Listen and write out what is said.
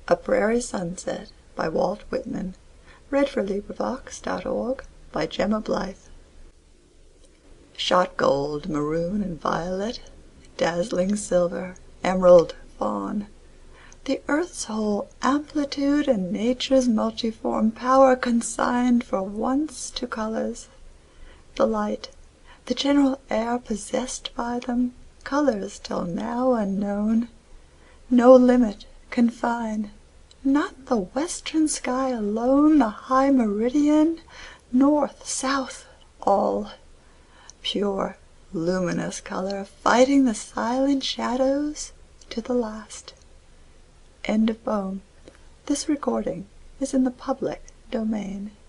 A Prairie Sunset by Walt Whitman. LibriVox.org by Gemma Blythe. Shot gold, maroon and violet, dazzling silver, emerald, fawn, the earth's whole amplitude and nature's multiform power consigned for once to colors. The light, the general air possessed by them, colors till now unknown. No limit confine, not the western sky alone, the high meridian, north, south, all. Pure, luminous color, fighting the silent shadows to the last. End of poem. This recording is in the public domain.